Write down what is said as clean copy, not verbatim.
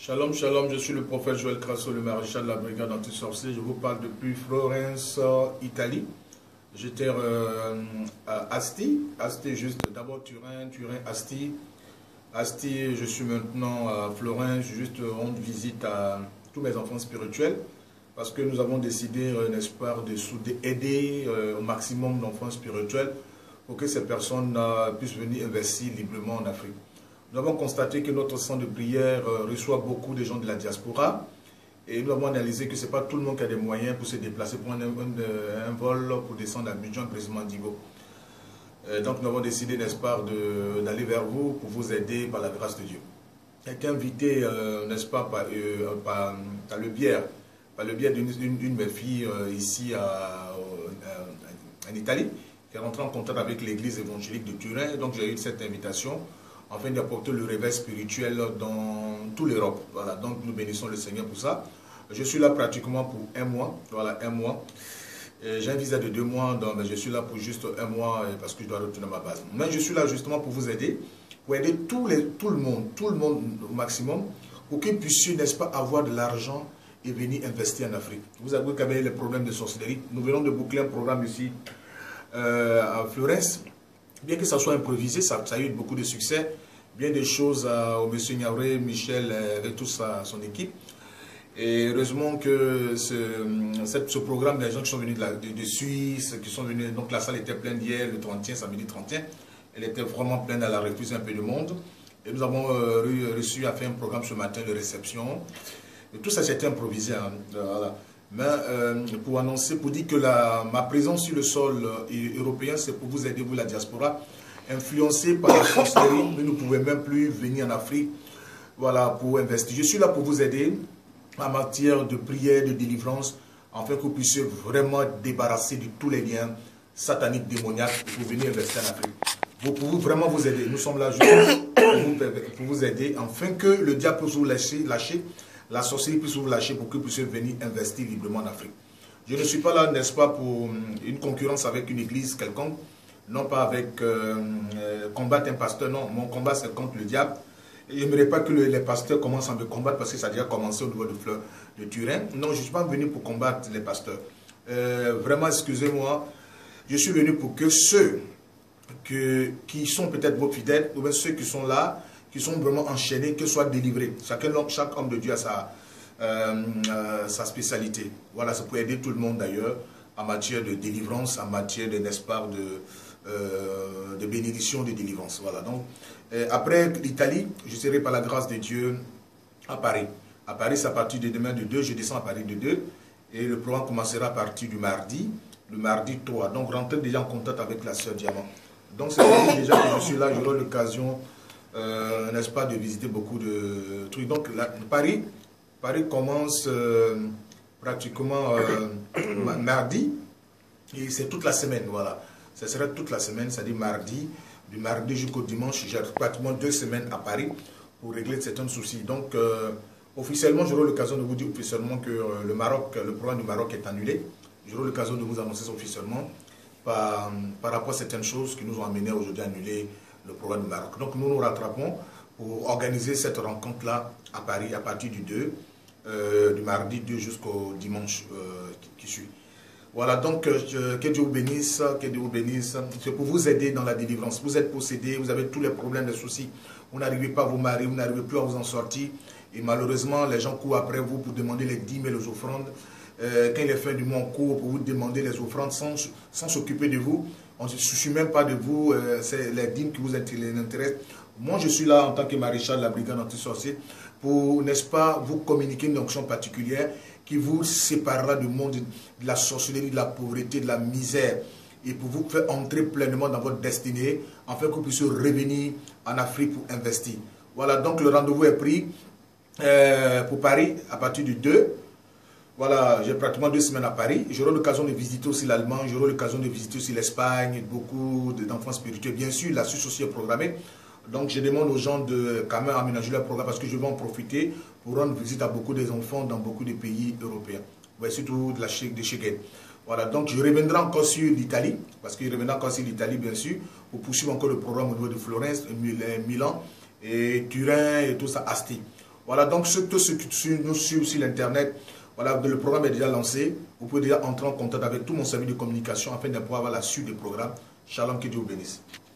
Shalom, shalom, je suis le prophète Joël Crasso, le maréchal de la brigade anti-sorcier. Je vous parle depuis Florence, Italie. J'étais à Asti, juste d'abord Turin, Asti. Asti, je suis maintenant à Florence, juste rendre visite à tous mes enfants spirituels. Parce que nous avons décidé, n'est-ce pas, d'aider au maximum d'enfants spirituels pour que ces personnes puissent venir investir librement en Afrique. Nous avons constaté que notre centre de prière reçoit beaucoup de gens de la diaspora et nous avons analysé que ce n'est pas tout le monde qui a des moyens pour se déplacer, pour un vol pour descendre à Abidjan, précisément Digo. Donc nous avons décidé, n'est-ce pas, d'aller vers vous pour vous aider par la grâce de Dieu. Été invité, n'est-ce pas, par le biais d'une de mes filles ici en Italie, qui est rentrée en contact avec l'église évangélique de Turin. Donc j'ai eu cette invitation afin d'apporter le réveil spirituel dans toute l'Europe. Voilà, donc nous bénissons le Seigneur pour ça. Je suis là pratiquement pour un mois. Voilà, un mois. J'ai un visa de 2 mois, donc je suis là pour juste un mois parce que je dois retourner à ma base. Mais je suis là justement pour vous aider, pour aider tout le monde au maximum, pour qu'ils puissent, n'est-ce pas, avoir de l'argent et venir investir en Afrique. Vous avez quand même les problèmes de sorcellerie. Nous venons de boucler un programme ici à Florence. Bien que ça soit improvisé, ça a eu beaucoup de succès. Bien des choses au monsieur Niauré, Michel, avec toute son équipe. Et heureusement que ce programme, les gens qui sont venus de Suisse, qui sont venus, donc la salle était pleine hier, le 31, samedi 31. Elle était vraiment pleine, elle a refusé un peu de monde. Et nous avons réussi à faire un programme ce matin de réception. Et tout ça, c'était improvisé. Hein, voilà. Mais pour annoncer, pour dire que ma présence sur le sol européen, c'est pour vous aider, vous la diaspora, influencé par la sorcellerie, mais nous ne pouvons même plus venir en Afrique, voilà, pour investir. Je suis là pour vous aider en matière de prière, de délivrance, afin que vous puissiez vraiment débarrasser de tous les liens sataniques, démoniaques, pour venir investir en Afrique. Vous pouvez vraiment vous aider. Nous sommes là juste pour vous aider, afin que le diable puisse vous lâcher, la sorcellerie puisse vous lâcher pour que vous puissiez venir investir librement en Afrique. Je ne suis pas là, n'est-ce pas, pour une concurrence avec une église quelconque, non pas avec combattre un pasteur, non. Mon combat, c'est contre le diable. Je n'aimerais pas que les pasteurs commencent à me combattre parce que ça a déjà commencé au niveau de Turin. Non, je ne suis pas venu pour combattre les pasteurs. Vraiment, excusez-moi, je suis venu pour que ceux qui sont peut-être vos fidèles, ou bien ceux qui sont là, qui sont vraiment enchaînés, que soient délivrés. Chaque homme de Dieu a sa spécialité. Voilà, ça peut aider tout le monde d'ailleurs en matière de délivrance, en matière de, n'est-ce pas, de bénédiction, de délivrance. Voilà, donc après l'Italie, je serai par la grâce de Dieu à Paris. À Paris, c'est à partir de demain de 2, je descends à Paris de 2 et le programme commencera à partir du mardi, le mardi 3. Donc rentrez déjà en contact avec la sœur Diamant. Donc c'est déjà que je suis là, j'aurai l'occasion, n'est-ce pas, de visiter beaucoup de trucs. Donc Paris commence pratiquement mardi et c'est toute la semaine, voilà. Ça sera toute la semaine, c'est-à-dire mardi, du mardi jusqu'au dimanche. J'ai pratiquement 2 semaines à Paris pour régler certains soucis. Donc officiellement, j'aurai l'occasion de vous dire officiellement que le programme du Maroc est annulé. J'aurai l'occasion de vous annoncer ça officiellement par rapport à certaines choses qui nous ont amené aujourd'hui à annuler le programme du Maroc. Donc nous nous rattrapons pour organiser cette rencontre-là à Paris à partir du 2, du mardi 2 jusqu'au dimanche qui suit. Voilà, donc que Dieu vous bénisse, que Dieu vous bénisse. C'est pour vous aider dans la délivrance. Vous êtes possédé, vous avez tous les problèmes, les soucis. Vous n'arrivez pas à vous marier, vous n'arrivez plus à vous en sortir. Et malheureusement, les gens courent après vous pour demander les dîmes et les offrandes. Quand il est fin du mois, on court pour vous demander les offrandes sans s'occuper de vous. On ne se soucie même pas de vous, c'est les dîmes qui vous intéressent. Moi, je suis là en tant que maréchal de la brigade anti-sorcier pour, n'est-ce pas, vous communiquer une onction particulière qui vous séparera du monde de la sorcellerie, de la pauvreté, de la misère, et pour vous faire entrer pleinement dans votre destinée, afin que vous puissiez revenir en Afrique pour investir. Voilà, donc le rendez-vous est pris pour Paris à partir du 2. Voilà, j'ai pratiquement 2 semaines à Paris. J'aurai l'occasion de visiter aussi l'Allemagne, j'aurai l'occasion de visiter aussi l'Espagne, beaucoup d'enfants spirituels. Bien sûr, la Suisse aussi est programmée. Donc je demande aux gens de quand même aménager leur programme parce que je vais en profiter pour rendre visite à beaucoup des enfants dans beaucoup de pays européens. Ouais, surtout de Schengen. Voilà, donc je reviendrai encore sur l'Italie, parce que je reviendrai encore sur l'Italie bien sûr, pour poursuivre encore le programme au niveau de Florence, Milan, et Turin et tout ça, Asti. Voilà, donc tous ceux qui nous suivent sur l'Internet, voilà, le programme est déjà lancé. Vous pouvez déjà entrer en contact avec tout mon service de communication afin de pouvoir avoir la suite du programme. Shalom, que Dieu vous bénisse.